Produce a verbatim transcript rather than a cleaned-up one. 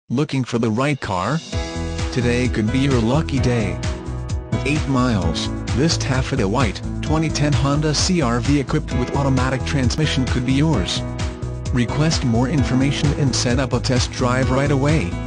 Looking for the right car? Today could be your lucky day. With eight miles, this taffeta white, twenty ten Honda C R V equipped with automatic transmission could be yours. Request more information and set up a test drive right away.